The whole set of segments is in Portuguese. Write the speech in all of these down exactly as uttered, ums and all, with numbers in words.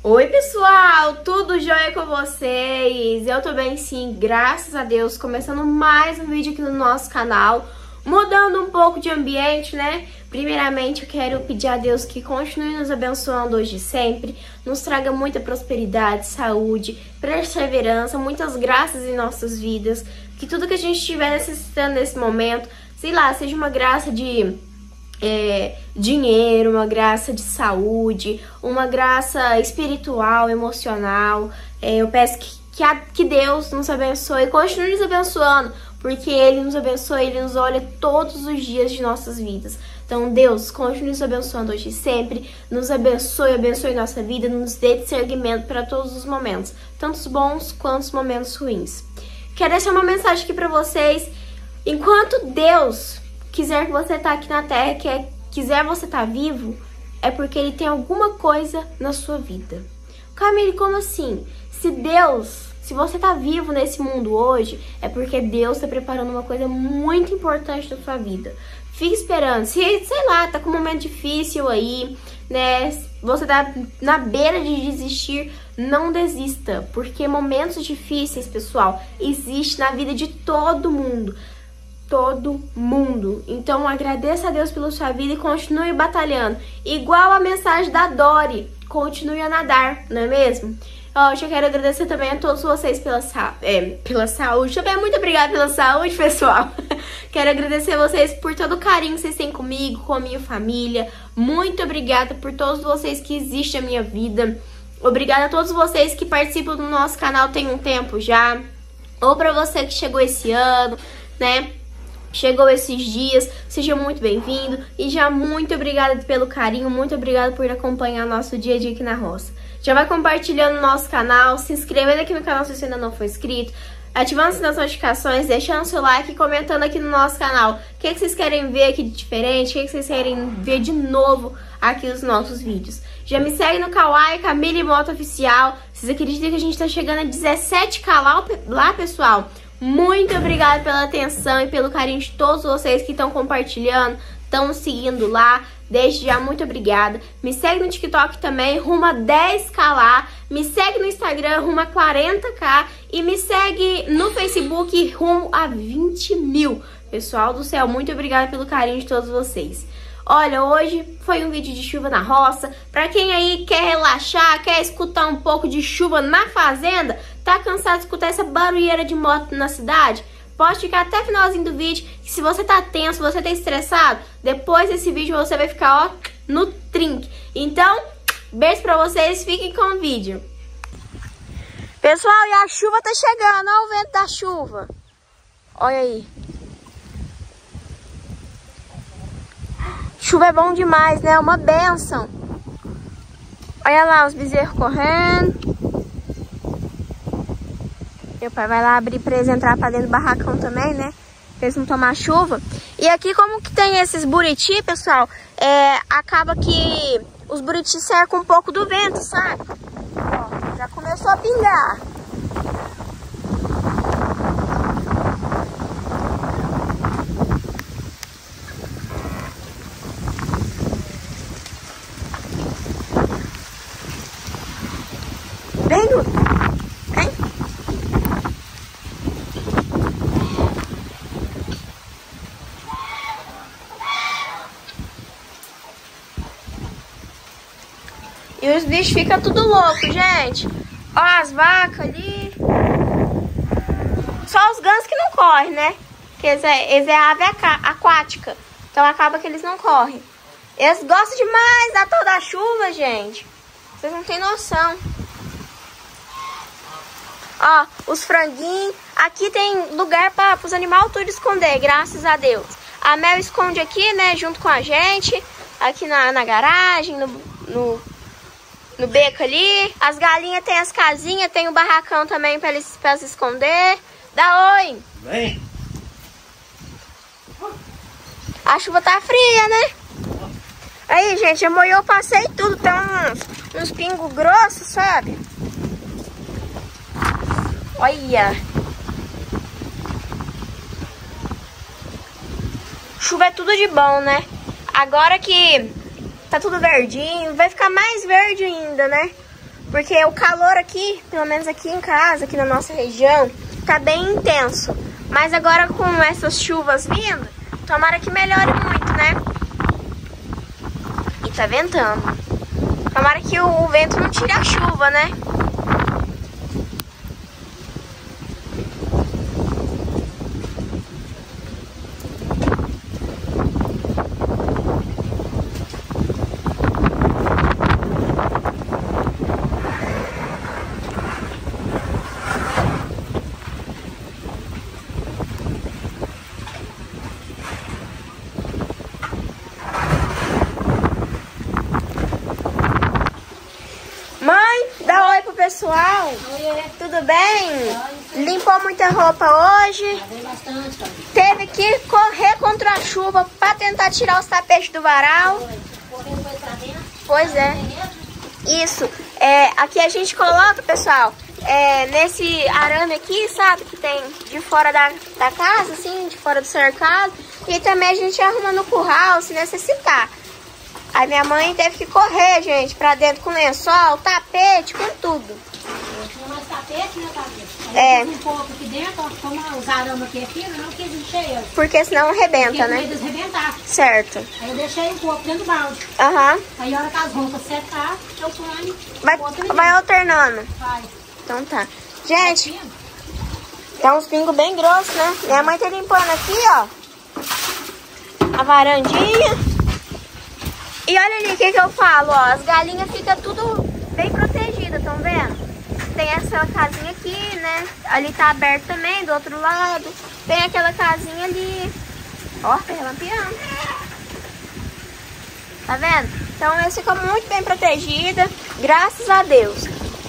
Oi pessoal, tudo jóia com vocês? Eu tô bem sim, graças a Deus, começando mais um vídeo aqui no nosso canal, mudando um pouco de ambiente, né? Primeiramente eu quero pedir a Deus que continue nos abençoando hoje e sempre, nos traga muita prosperidade, saúde, perseverança, muitas graças em nossas vidas, que tudo que a gente estiver necessitando nesse momento, sei lá, seja uma graça de... É, dinheiro, uma graça de saúde, uma graça espiritual, emocional. É, eu peço que, que, a, que Deus nos abençoe e continue nos abençoando, porque Ele nos abençoa, Ele nos olha todos os dias de nossas vidas. Então Deus, continue nos abençoando hoje e sempre, nos abençoe, abençoe nossa vida, nos dê discernimento para todos os momentos, tanto os bons quanto os momentos ruins. Quero deixar uma mensagem aqui para vocês. Enquanto Deus quiser que você tá aqui na Terra, que é, quiser você tá vivo, é porque Ele tem alguma coisa na sua vida. Camille, como assim? Se Deus, se você tá vivo nesse mundo hoje, é porque Deus tá preparando uma coisa muito importante na sua vida. Fique esperando. Se, sei lá, tá com um momento difícil aí, né? Você tá na beira de desistir, não desista. Porque momentos difíceis, pessoal, existem na vida de todo mundo. Todo mundo. Então agradeça a Deus pela sua vida e continue batalhando. Igual a mensagem da Dori, continue a nadar, não é mesmo? Hoje eu quero agradecer também a todos vocês pela, é, pela saúde. Também muito obrigada pela saúde, pessoal. Quero agradecer a vocês por todo o carinho que vocês têm comigo, com a minha família. Muito obrigada por todos vocês que existem na minha vida. Obrigada a todos vocês que participam do nosso canal tem um tempo já. Ou para você que chegou esse ano, né? Chegou esses dias, seja muito bem-vindo e já muito obrigada pelo carinho, muito obrigada por acompanhar nosso dia a dia aqui na roça. Já vai compartilhando o nosso canal, se inscrevendo aqui no canal se você ainda não for inscrito, ativando as notificações, deixando seu like e comentando aqui no nosso canal o que, que vocês querem ver aqui de diferente, o que, que vocês querem ver de novo aqui nos nossos vídeos. Já me segue no Kawaii, Camille Moto Oficial. Vocês acreditam que a gente tá chegando a dezessete K lá, lá pessoal? Muito obrigada pela atenção e pelo carinho de todos vocês que estão compartilhando, estão seguindo lá. Desde já, muito obrigada. Me segue no TikTok também, rumo a dez K lá. Me segue no Instagram, rumo a quarenta K. E me segue no Facebook, rumo a vinte mil. Pessoal do céu, muito obrigada pelo carinho de todos vocês. Olha, hoje foi um vídeo de chuva na roça. Pra quem aí quer relaxar, quer escutar um pouco de chuva na fazenda, tá cansado de escutar essa barulheira de moto na cidade? Pode ficar até o finalzinho do vídeo, que se você tá tenso, você tá estressado, depois desse vídeo você vai ficar, ó, no trinque. Então, beijo pra vocês, fiquem com o vídeo. Pessoal, e a chuva tá chegando, olha o vento da chuva. Olha aí. Chuva é bom demais, né? Uma bênção. Olha lá os bezerros correndo. Meu pai vai lá abrir pra eles entrar pra dentro do barracão também, né? Pra eles não tomar chuva. E aqui, como que tem esses buriti, pessoal, é, acaba que os buriti cercam um pouco do vento, sabe? Ó, já começou a pingar. Vem, Dudu. Vem. E os bichos ficam tudo louco, gente. Ó as vacas ali. Só os gansos que não correm, né? Porque eles é, eles é ave aquática. Então acaba que eles não correm. Eles gostam demais da tal da chuva, gente. Vocês não têm noção. Ó, os franguinhos. Aqui tem lugar para os animais tudo esconder, graças a Deus. A Mel esconde aqui, né, junto com a gente. Aqui na, na garagem, no, no, no beco ali. As galinhas tem as casinhas, tem o barracão também para eles, pra eles esconder. Dá oi. Vem. A chuva tá fria, né? Aí, gente, eu molhou, passei tudo. Tem uns, uns pingos grossos, sabe? Olha. Chuva é tudo de bom, né? Agora que tá tudo verdinho, vai ficar mais verde ainda, né? Porque o calor aqui, pelo menos aqui em casa, aqui na nossa região, tá bem intenso. Mas agora com essas chuvas vindo, tomara que melhore muito, né? E tá ventando. Tomara que o, o vento não tire a chuva, né? Pessoal, oi, tudo bem? Oi, limpou muita roupa hoje? Bastante, tá? Teve que correr contra a chuva para tentar tirar os tapetes do varal. Correndo foi pra dentro. Pois é. Isso. É, aqui a gente coloca, pessoal, é, nesse arame aqui, sabe? Que tem de fora da, da casa, assim, de fora do cercado. E também a gente arruma no curral, se necessitar. Aí minha mãe teve que correr, gente, pra dentro com lençol, tapete, com tudo. Eu tinha mais tapete, né, tapete? Aí É. eu pus um pouco aqui dentro, ó, como os arames aqui é fino, não quis encher eu. Porque senão arrebenta, Porque né? com medo de arrebentar. Certo. Aí eu deixei um pouco dentro do balde. Aham. Aí a hora que as roupas secar, eu ponho. Vai, vai alternando. Vai. Então tá. Gente, tá uns pingos bem grossos, né? Minha mãe tá limpando aqui, ó, a varandinha. E olha ali o que que eu falo, ó. As galinhas ficam tudo bem protegidas, estão vendo? Tem essa casinha aqui, né? Ali tá aberto também, do outro lado. Tem aquela casinha ali. Ó, tá relampeando. Tá vendo? Então eles ficam muito bem protegidas, graças a Deus.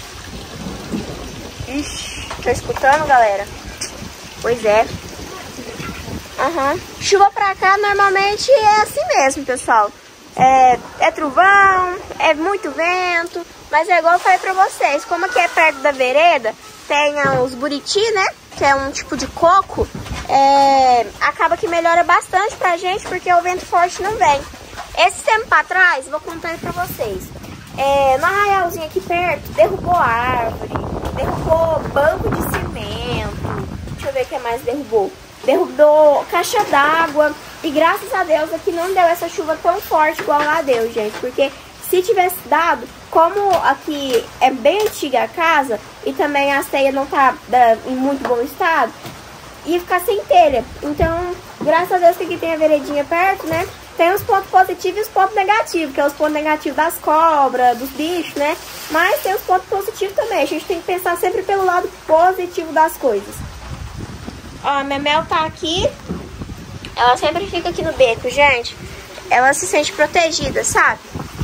Ixi, tô escutando, galera? Pois é. Uhum. Chuva pra cá normalmente é assim mesmo, pessoal. É, é trovão, é muito vento, mas é igual eu falei pra vocês, como aqui é perto da vereda, tem os buriti, né, que é um tipo de coco, é, acaba que melhora bastante pra gente, porque o vento forte não vem. Esse tempo pra trás, vou contar aí pra vocês, é, no arraialzinho aqui perto, derrubou árvore, derrubou banco de cimento, deixa eu ver o que mais derrubou. Derrubou caixa d'água e graças a Deus aqui não deu essa chuva tão forte igual lá deu, gente. Porque se tivesse dado, como aqui é bem antiga a casa e também a telha não tá da, em muito bom estado, ia ficar sem telha. Então, graças a Deus que aqui tem a veredinha perto, né? Tem os pontos positivos e os pontos negativos, que é os pontos negativos das cobras, dos bichos, né? Mas tem os pontos positivos também. A gente tem que pensar sempre pelo lado positivo das coisas. Ó, a Memel tá aqui. Ela sempre fica aqui no beco, gente. Ela se sente protegida, sabe?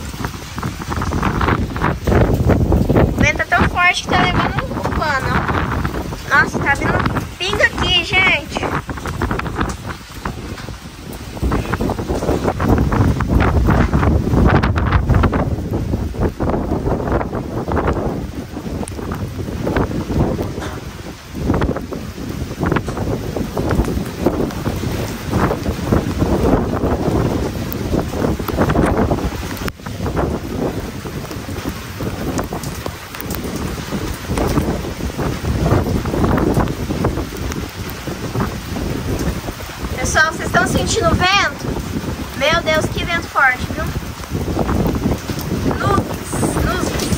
O vento é tão forte que tá levando o pano, ó. Nossa, tá vindo pinga aqui, gente. Pessoal, vocês estão sentindo o vento? Meu Deus, que vento forte, viu? Nuvens, nuvens.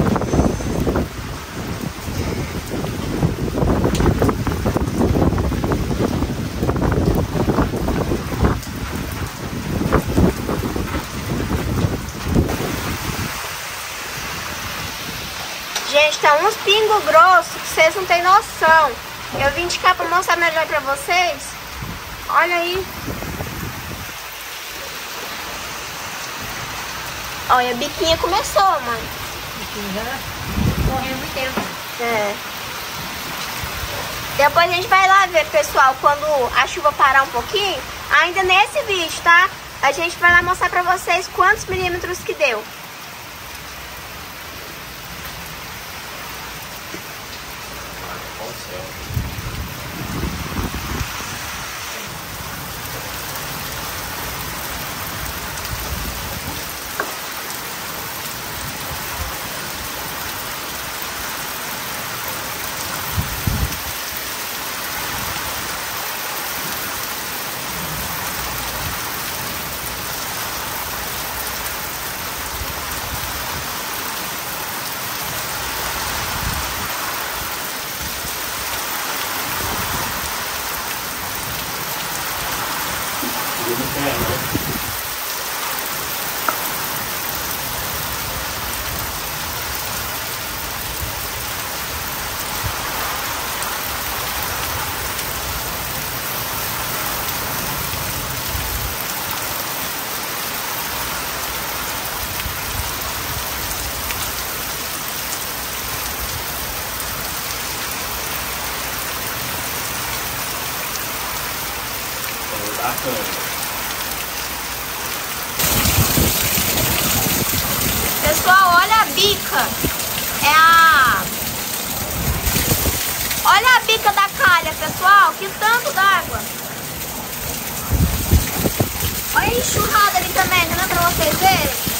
Gente, tá uns pingos grossos que vocês não têm noção. Eu vim de cá pra mostrar melhor pra vocês. Olha aí. Olha, a biquinha começou, mãe. Biquinha já correndo muito tempo. É. Depois a gente vai lá ver, pessoal, quando a chuva parar um pouquinho. Ainda nesse vídeo, tá? A gente vai lá mostrar pra vocês quantos milímetros que deu. bacana. Pessoal, olha a bica. É a... Olha a bica da calha, pessoal. Que tanto d'água. Olha a enxurrada ali também, tá vendo pra vocês verem?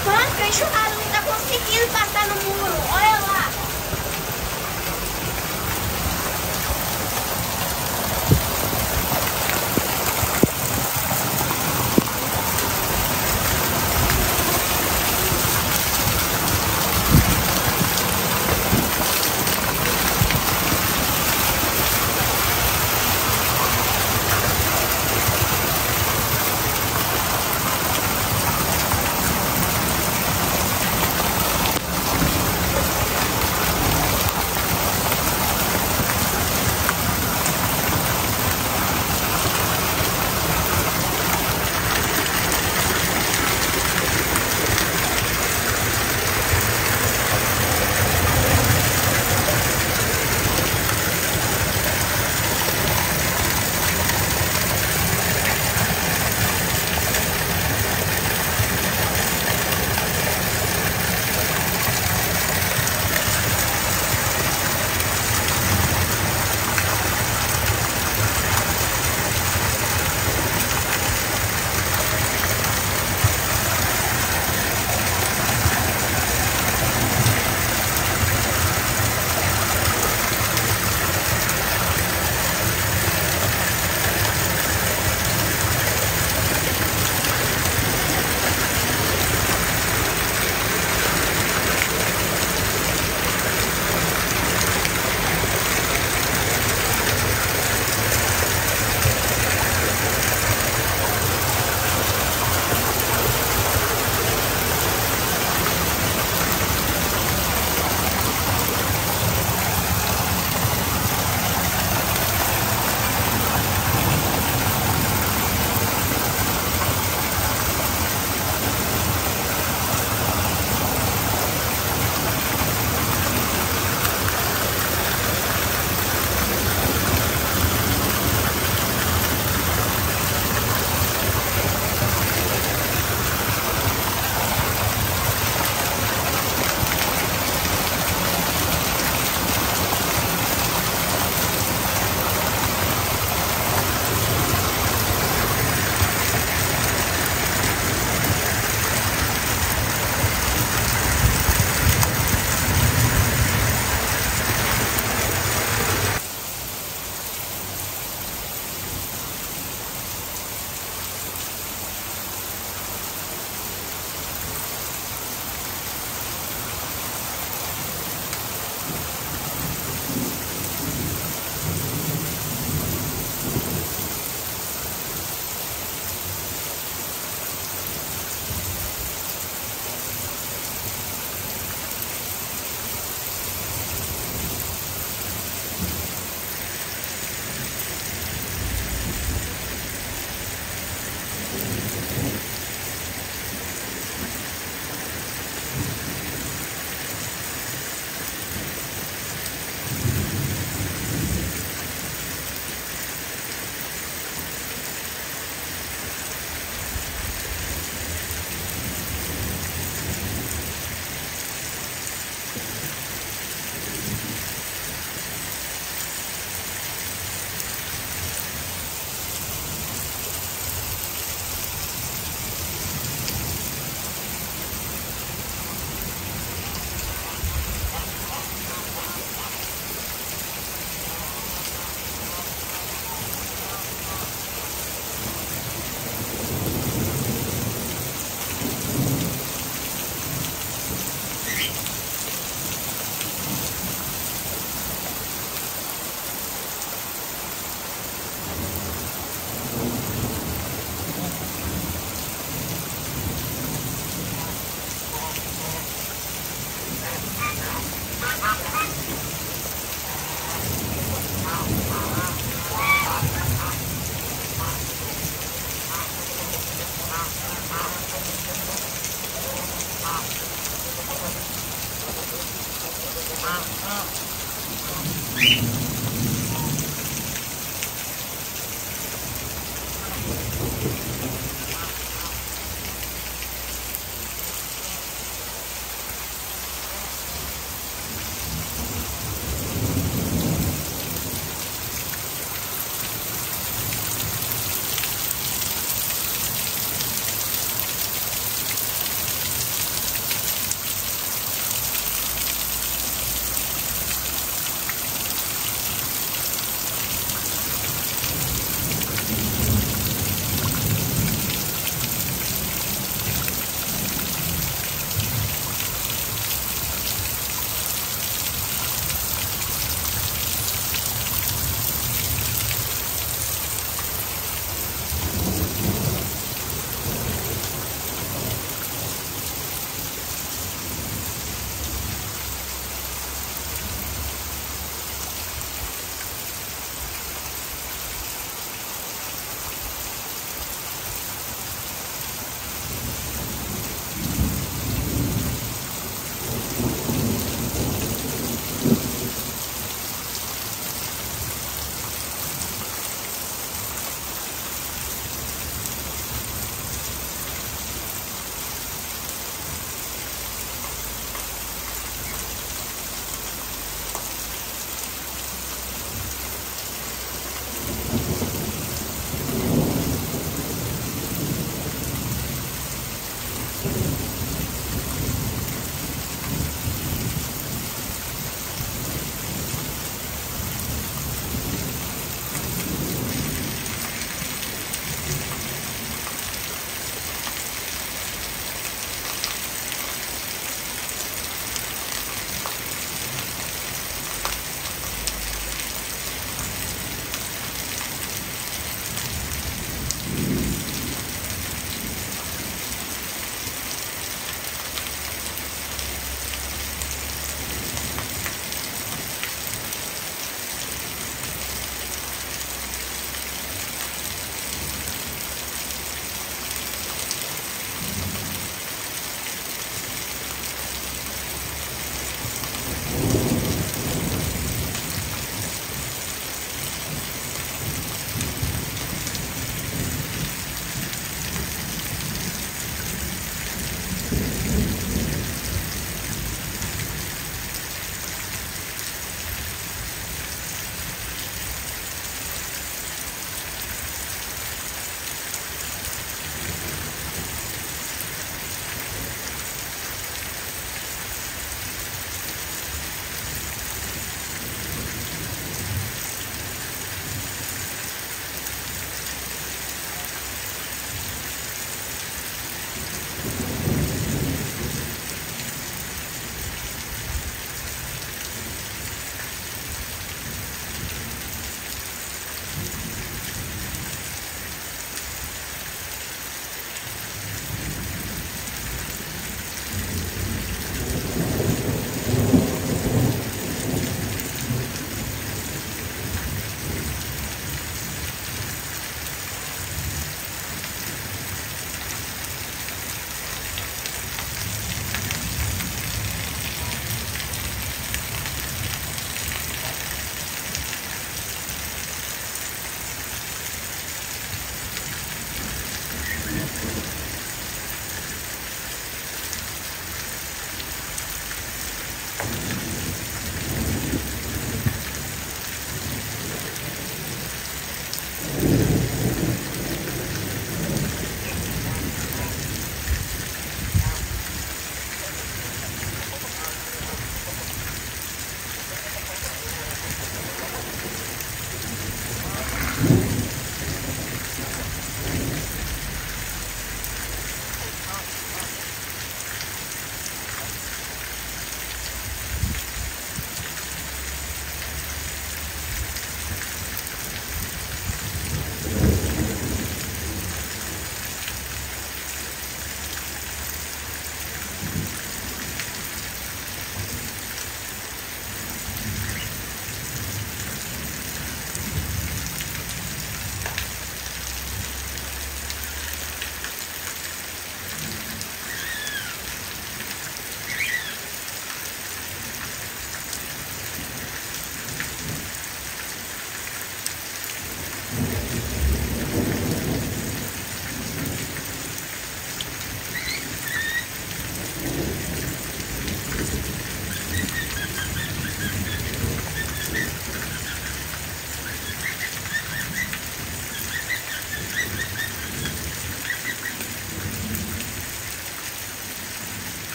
Mano, que a enxurrada não tá conseguindo passar no muro. Olha lá.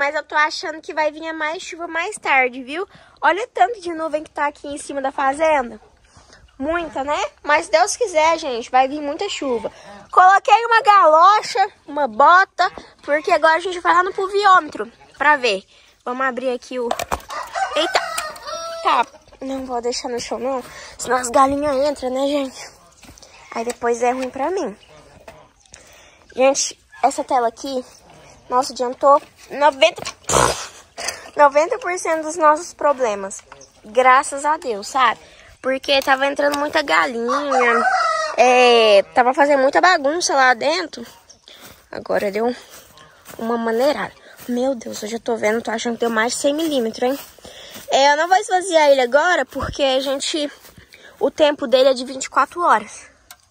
mas eu tô achando que vai vir mais chuva mais tarde, viu? Olha o tanto de nuvem que tá aqui em cima da fazenda. Muita, né? Mas se Deus quiser, gente, vai vir muita chuva. Coloquei uma galocha, uma bota, porque agora a gente vai lá no pluviômetro pra ver. Vamos abrir aqui o... Eita! Tá, não vou deixar no chão, não. Senão as galinhas entram, né, gente? Aí depois é ruim pra mim. Gente, essa tela aqui, nossa, adiantou noventa por cento dos nossos problemas. Graças a Deus, sabe? Porque tava entrando muita galinha, é, tava fazendo muita bagunça lá dentro. Agora deu uma maneirada. Meu Deus, eu já tô vendo, tô achando que deu mais de cem milímetros, hein? É, eu não vou esvaziar ele agora, porque a gente... O tempo dele é de vinte e quatro horas.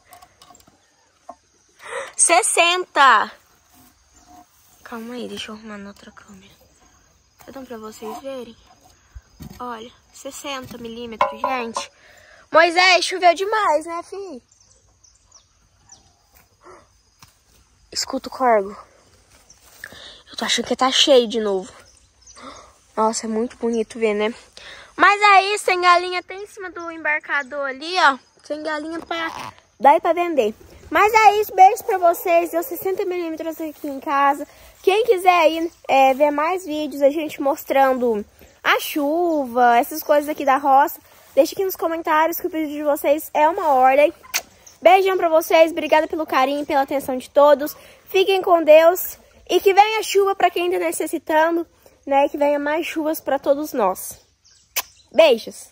sessenta! Calma aí, deixa eu arrumar na outra câmera. Então, pra vocês verem. Olha, sessenta milímetros, gente. Moisés, choveu demais, né, filho? Escuta o corgo. Eu tô achando que tá cheio de novo. Nossa, é muito bonito ver, né? Mas aí, sem galinha, tem em cima do embarcador ali, ó. Sem galinha pra dar pra vender. Mas é isso, beijo pra vocês. Deu sessenta milímetros aqui em casa. Quem quiser ir é, ver mais vídeos, a gente mostrando a chuva, essas coisas aqui da roça, deixa aqui nos comentários que o vídeo de vocês é uma ordem. Beijão pra vocês, obrigada pelo carinho, pela atenção de todos. Fiquem com Deus e que venha chuva pra quem tá necessitando, né? Que venha mais chuvas pra todos nós. Beijos!